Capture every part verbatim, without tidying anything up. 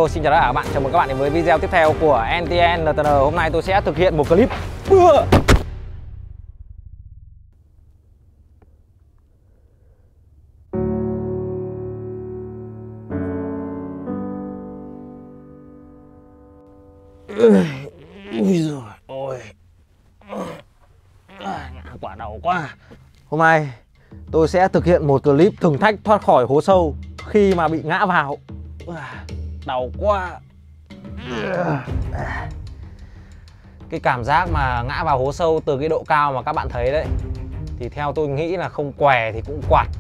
xin chào tất cả các bạn, chào mừng các bạn đến với video tiếp theo của en tê en lờ tê en. Hôm nay tôi sẽ thực hiện một clip Ui giời ôi, ngã quả đầu quá. Hôm nay tôi sẽ thực hiện một clip thử thách thoát khỏi hố sâu khi mà bị ngã vào. Đau quá. Cái cảm giác mà ngã vào hố sâu từ cái độ cao mà các bạn thấy đấy, thì theo tôi nghĩ là không què thì cũng quạt.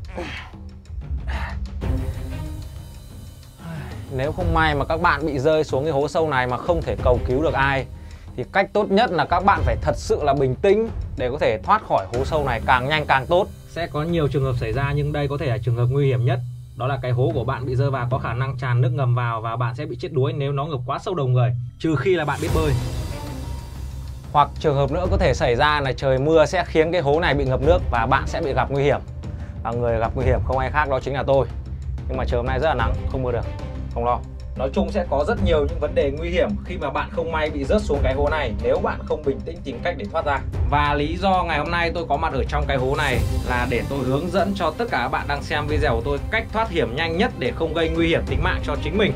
Nếu không may mà các bạn bị rơi xuống cái hố sâu này mà không thể cầu cứu được ai, thì cách tốt nhất là các bạn phải thật sự là bình tĩnh để có thể thoát khỏi hố sâu này càng nhanh càng tốt. Sẽ có nhiều trường hợp xảy ra nhưng đây có thể là trường hợp nguy hiểm nhất. Đó là cái hố của bạn bị rơi vào có khả năng tràn nước ngầm vào và bạn sẽ bị chết đuối nếu nó ngập quá sâu đầu người, trừ khi là bạn biết bơi. Hoặc trường hợp nữa có thể xảy ra là trời mưa sẽ khiến cái hố này bị ngập nước và bạn sẽ bị gặp nguy hiểm. Và người gặp nguy hiểm không ai khác đó chính là tôi. Nhưng mà trời hôm nay rất là nắng, không mưa được, không lo. Nói chung sẽ có rất nhiều những vấn đề nguy hiểm khi mà bạn không may bị rớt xuống cái hố này nếu bạn không bình tĩnh tìm cách để thoát ra. Và lý do ngày hôm nay tôi có mặt ở trong cái hố này là để tôi hướng dẫn cho tất cả các bạn đang xem video của tôi cách thoát hiểm nhanh nhất để không gây nguy hiểm tính mạng cho chính mình.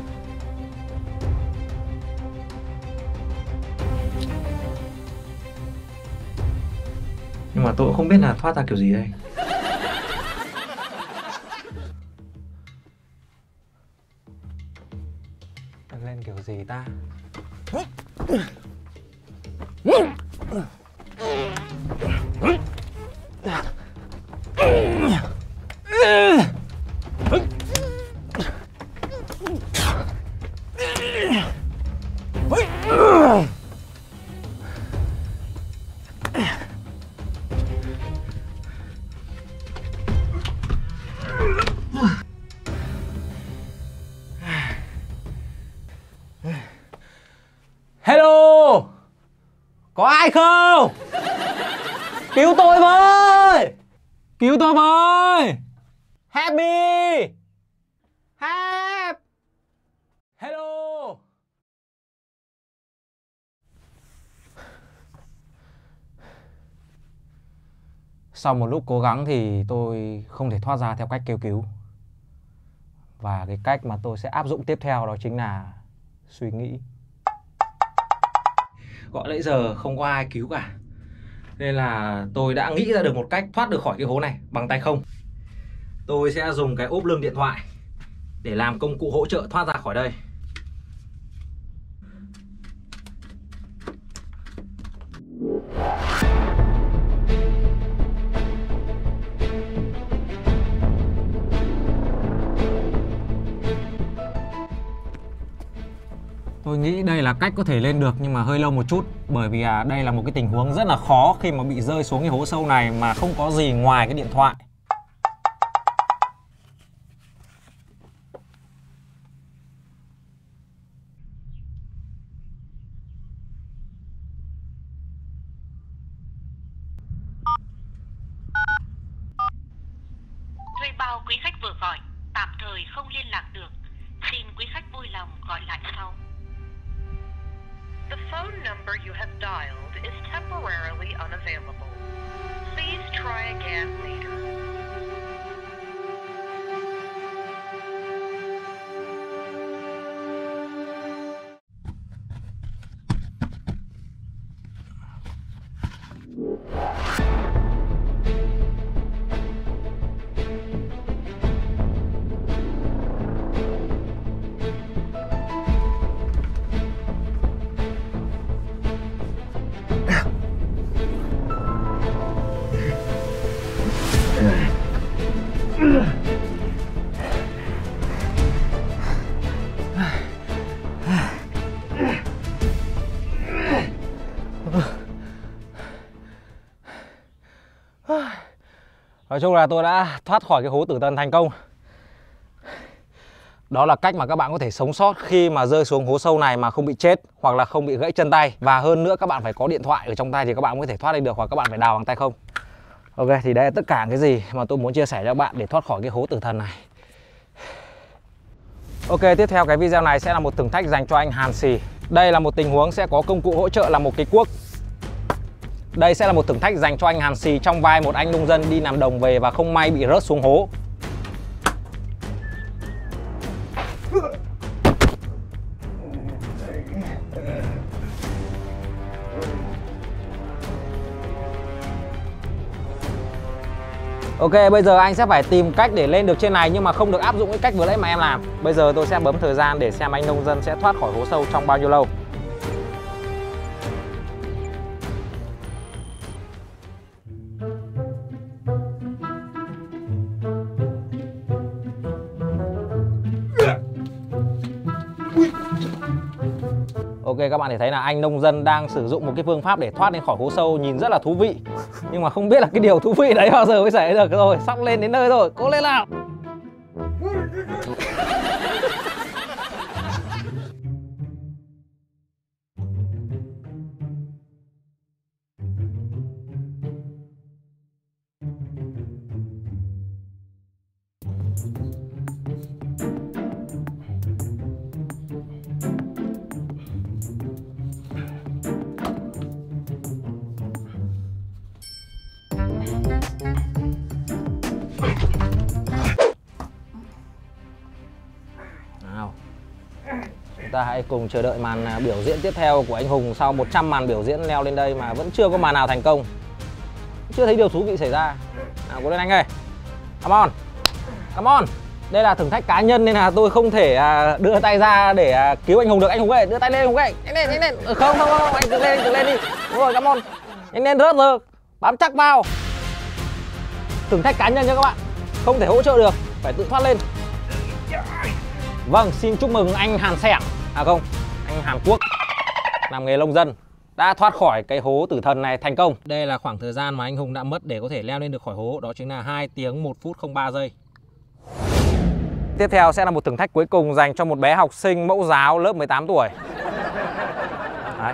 Nhưng mà tôi cũng không biết là thoát ra kiểu gì đây. Lên kiểu gì ta? Hello, có ai không? Cứu tôi với! Cứu tôi với! Help me! Help! Hello! Sau một lúc cố gắng thì tôi không thể thoát ra theo cách kêu cứu. Và cái cách mà tôi sẽ áp dụng tiếp theo đó chính là suy nghĩ. Gọi nãy giờ không có ai cứu cả, nên là tôi đã nghĩ ra được một cách thoát được khỏi cái hố này bằng tay không. Tôi sẽ dùng cái ốp lưng điện thoại để làm công cụ hỗ trợ thoát ra khỏi đây. Tôi nghĩ đây là cách có thể lên được nhưng mà hơi lâu một chút, bởi vì à, đây là một cái tình huống rất là khó khi mà bị rơi xuống cái hố sâu này mà không có gì ngoài cái điện thoại. Thuê bao quý khách vừa gọi tạm thời không liên lạc được. Xin quý khách vui lòng gọi lại sau. The phone number you have dialed is temporarily unavailable. Please try again later. Nói chung là tôi đã thoát khỏi cái hố tử thần thành công. Đó là cách mà các bạn có thể sống sót khi mà rơi xuống hố sâu này mà không bị chết hoặc là không bị gãy chân tay. Và hơn nữa các bạn phải có điện thoại ở trong tay thì các bạn có thể thoát đi được, hoặc các bạn phải đào bằng tay không. Ok, thì đây là tất cả cái gì mà tôi muốn chia sẻ cho các bạn để thoát khỏi cái hố tử thần này. Ok, tiếp theo cái video này sẽ là một thử thách dành cho anh Hàn Xì. Đây là một tình huống sẽ có công cụ hỗ trợ là một cái cuốc. Đây sẽ là một thử thách dành cho anh Hàn Xì trong vai một anh nông dân đi làm đồng về và không may bị rớt xuống hố. Ok, bây giờ anh sẽ phải tìm cách để lên được trên này nhưng mà không được áp dụng cái cách vừa nãy mà em làm. Bây giờ tôi sẽ bấm thời gian để xem anh nông dân sẽ thoát khỏi hố sâu trong bao nhiêu lâu. Ok, các bạn thể thấy là anh nông dân đang sử dụng một cái phương pháp để thoát lên khỏi hố sâu nhìn rất là thú vị. Nhưng mà không biết là cái điều thú vị đấy bao giờ mới xảy ra được rồi. Sắp lên đến nơi rồi, cố lên nào. Nào, chúng ta hãy cùng chờ đợi màn biểu diễn tiếp theo của anh Hùng. Sau một trăm màn biểu diễn leo lên đây mà vẫn chưa có màn nào thành công, chưa thấy điều thú vị xảy ra. Nào, cố lên anh ơi. Come on, come on. Đây là thử thách cá nhân nên là tôi không thể đưa tay ra để cứu anh Hùng được. Anh Hùng ơi, đưa tay lên anh Hùng ơi. Nhanh lên, nhanh lên. Ừ, không, không, không, anh tự lên, tự lên đi. Đúng rồi, come on. Nhanh lên, rớt rồi. Bám chắc vào. Thử thách cá nhân nha các bạn, không thể hỗ trợ được, phải tự thoát lên. Vâng, xin chúc mừng anh Hàn Sẻng, à không, anh Hàn Quốc, làm nghề nông dân, đã thoát khỏi cái hố tử thần này thành công. Đây là khoảng thời gian mà anh Hùng đã mất để có thể leo lên được khỏi hố, đó chính là hai tiếng một phút không ba giây. Tiếp theo sẽ là một thử thách cuối cùng dành cho một bé học sinh mẫu giáo lớp mười tám tuổi. Đấy.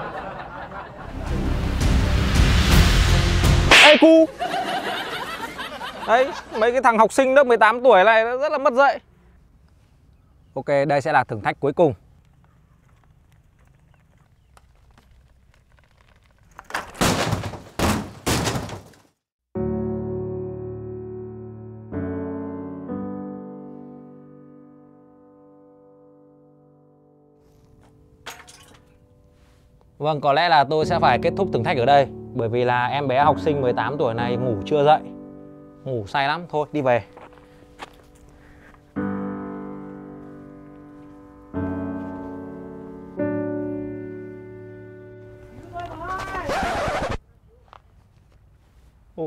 Ê cu. Đấy, mấy cái thằng học sinh lớp mười tám tuổi này rất là mất dạy. Ok, đây sẽ là thử thách cuối cùng. Vâng, có lẽ là tôi sẽ phải kết thúc thử thách ở đây. Bởi vì là em bé học sinh mười tám tuổi này ngủ chưa dậy, ngủ say lắm, thôi đi về. Ồ.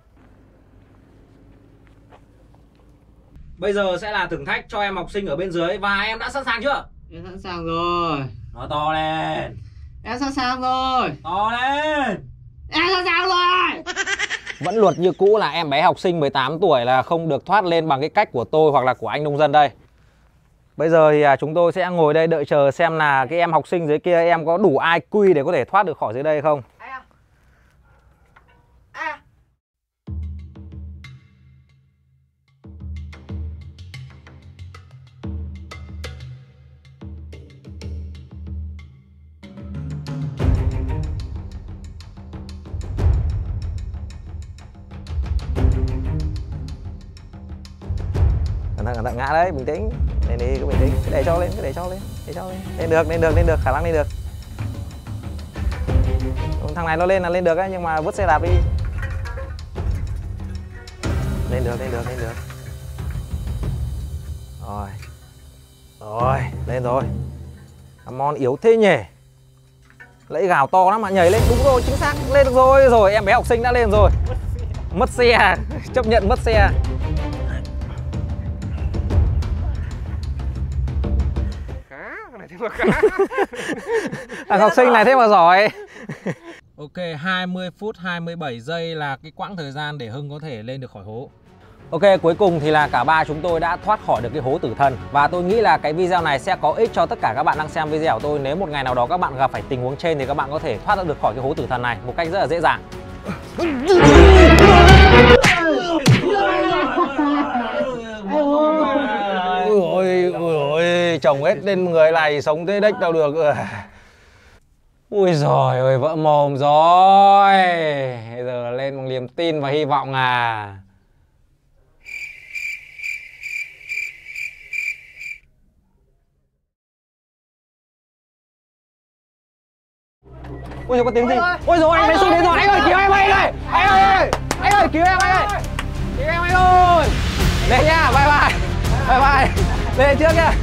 Bây giờ sẽ là thử thách cho em học sinh ở bên dưới. Và em đã sẵn sàng chưa? Em sẵn sàng rồi. Nói to lên. Em sẵn sàng rồi. To lên. Em sẵn sàng rồi. Vẫn luật như cũ là em bé học sinh mười tám tuổi là không được thoát lên bằng cái cách của tôi hoặc là của anh nông dân đây. Bây giờ thì chúng tôi sẽ ngồi đây đợi chờ xem là cái em học sinh dưới kia em có đủ i kiu để có thể thoát được khỏi dưới đây không. À. À. Cẩn thận, cẩn thận, ngã đấy, bình tĩnh. Lên đi, cứ bình tĩnh, cứ để cho lên, cứ để cho lên, để cho lên. Lên được, lên được, lên được, khả năng lên được. Thằng này nó lên là lên được ấy, nhưng mà vứt xe đạp đi. Lên được, lên được, lên được. Rồi. Rồi, lên rồi. Come on, yếu thế nhỉ. Lẫy gào to lắm mà nhảy lên, đúng rồi, chính xác, lên được rồi. Rồi, em bé học sinh đã lên rồi. Mất xe, chấp nhận mất xe. Thằng học sinh này thế mà giỏi. Ok, hai mươi phút hai mươi bảy giây là cái quãng thời gian để Hưng có thể lên được khỏi hố. Ok, cuối cùng thì là cả ba chúng tôi đã thoát khỏi được cái hố tử thần. Và tôi nghĩ là cái video này sẽ có ích cho tất cả các bạn đang xem video của tôi. Nếu một ngày nào đó các bạn gặp phải tình huống trên thì các bạn có thể thoát được khỏi cái hố tử thần này một cách rất là dễ dàng. Ôi ôi ôi, chồng hết lên người này sống thế đếch đâu được. Ui giời ơi, vỡ mồm rồi. Bây giờ là lên bằng niềm tin và hy vọng à. Ui giời, có tiếng gì? Ôi giời, anh lấy súng đến rồi. Anh ơi, cứu em anh ơi. Anh ơi, anh ơi, cứu em anh ơi. Cứu em anh ơi. Lên nha, bye bye. Bye bye. Lên trước nha.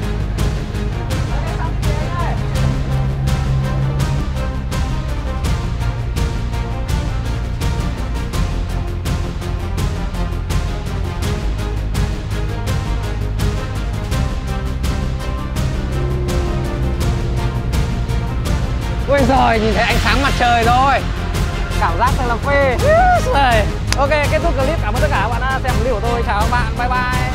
Ôi giời, nhìn thấy ánh sáng mặt trời rồi. Cảm giác thật là phê. Ok, kết thúc clip. Cảm ơn tất cả các bạn đã xem clip của tôi. Chào các bạn, bye bye.